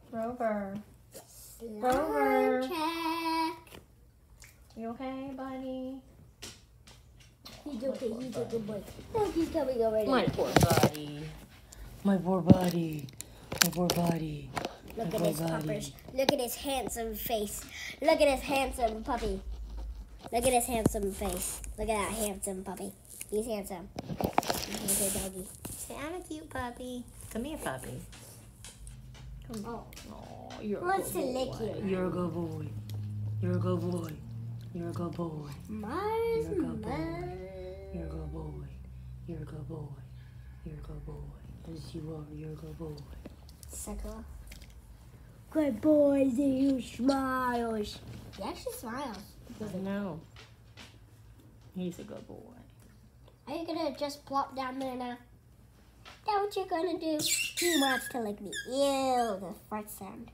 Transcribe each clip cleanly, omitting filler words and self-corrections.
Rover. Slime Rover. check. You okay, buddy? He's okay. He's a good boy. Oh, he's coming over there. My poor buddy. My poor buddy. My poor buddy. Look My at poor his buddy. puppers. Look at his handsome face. Look at his handsome puppy. Look at his handsome face. Look at that handsome puppy. He's handsome. He's a doggy. Say, I'm a cute puppy. Come here, puppy. Come Oh. Oh, you're a Wants good to lick boy. you. You're a good boy. You're a good boy. You're a good boy. Mars, You're a good boy. Mars. You're a good boy. You're a good boy. You're a good boy. Yes, you are. You're a good boy. So cool. Good boy, he smiles. He actually smiles. I know. He's a good boy. Are you gonna just plop down there now? That's what you're gonna do. He wants to lick me. Ew, the fart sound.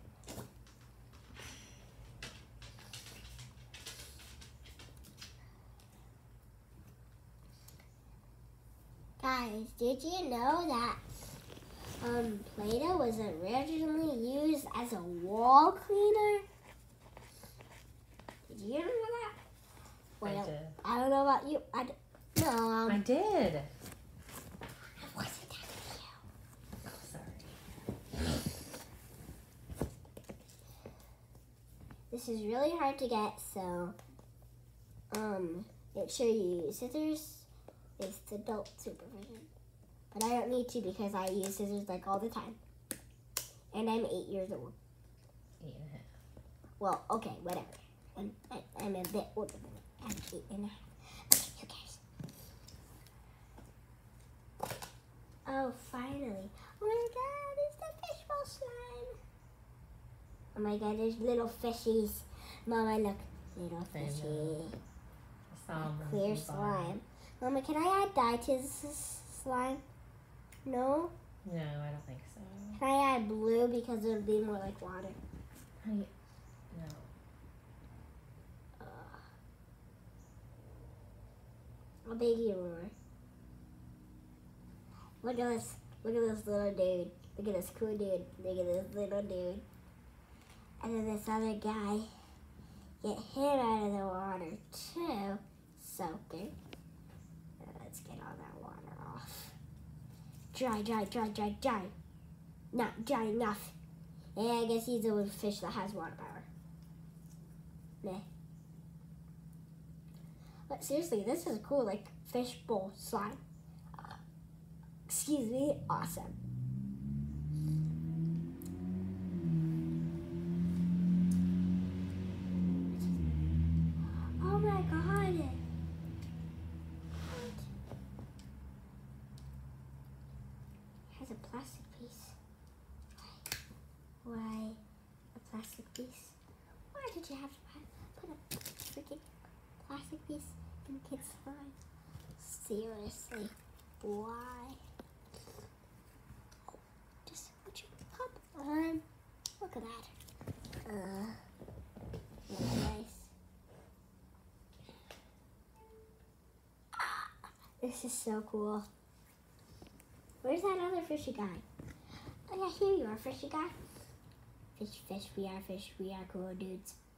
Guys, did you know that Play-Doh was originally used as a wall cleaner? Did you know that? Well, did. I don't know about you. No, I did. it wasn't that video. Sorry. This is really hard to get, so make sure you use scissors. It's adult supervision. But I don't need to because I use scissors like all the time. And I'm 8 years old. 8 and a half. Well, okay, whatever. I'm a bit older than that. I'm 8 and a half. Okay, who cares? Oh, finally. Oh my god, it's the fishbowl slime. Oh my god, there's little fishies. Mama, look. Little I know. fishy. Some Clear slime. Mama, can I add dye to this slime? No? No, I don't think so. Can I add blue because it'll be more like water? No. I'll beg you more. Look at this. Look at this little dude. Look at this cool dude. Look at this little dude. And then this other guy. Get him out of the water too. So good. Let's get all that water off. Dry, dry, dry, dry, dry. Not dry enough. Yeah, I guess he's the only fish that has water power. Meh. But seriously, this is cool, like fish bowl slime. Excuse me, awesome. Oh my god. It has a plastic piece. Why a plastic piece? Why did you have to put a freaking plastic piece in kids' slime? Seriously, why? Oh, just would you pop on? Look at that. Nice. This is so cool. Where's that other fishy guy? Oh yeah, here you are, fishy guy. Fish, fish, we are cool dudes.